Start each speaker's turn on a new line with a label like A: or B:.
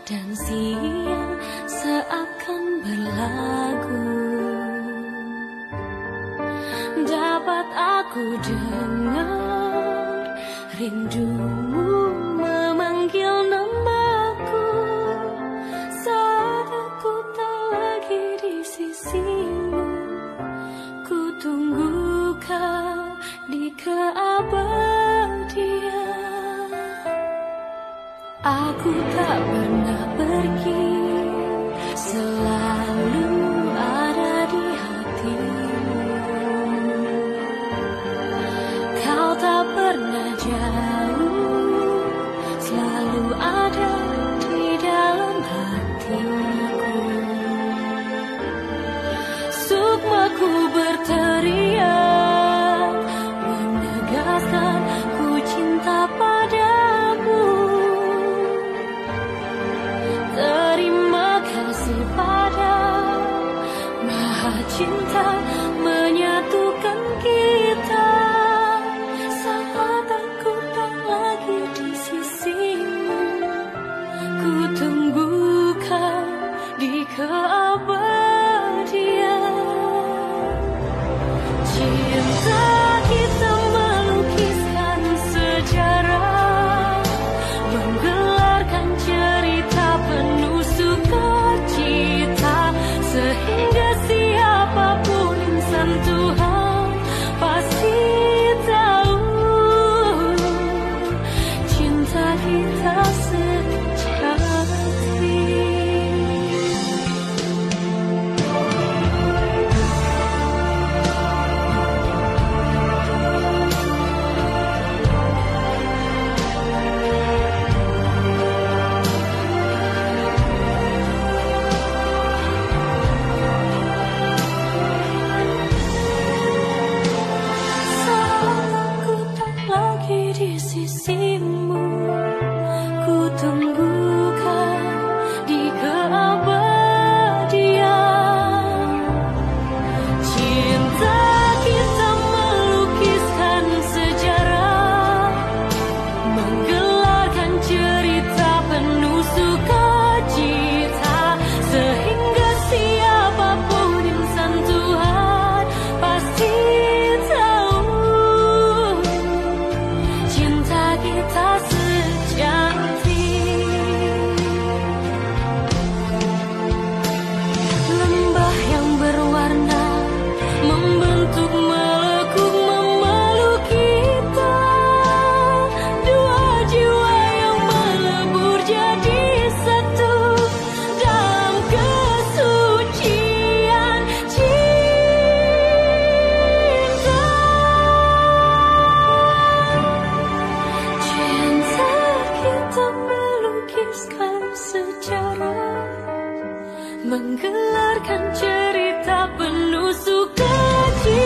A: dan siang seakan berlagu. Dapat aku dengar rindumu memanggil namaku saat aku tak lagi di sisimu. Ku tunggu kau di keabadian. Aku tak pernah pergi, selalu ada di hatimu. Kau tak pernah jauh, selalu ada di dalam hatiku. Sukmaku berteriak, menegaskan ku cinta padamu. Terima kasih pada Maha Cinta menyatukan kita. Saat aku tak lagi di sisimu, ku tunggu kau di keabadian. Cinta kita melukiskan sejarah, menggelarkan cerita penuh sukacita, sehingga siapapun insan Tuhan pasti tahu cinta kita sejati. Di sisimu, ku tunggu kau di keabadian. Cinta kita melukiskan sejarah, menggelarkan cerita penuh sukacita, sehingga siapapun insan Tuhan pasti kita sejati. Lembah yang berwarna membentuk melekung memeluk kita. Dua jiwa yang melebur jadi satu dalam kesucian cinta. Kita melukiskan sejarah, menggelarkan cerita penuh sukacita.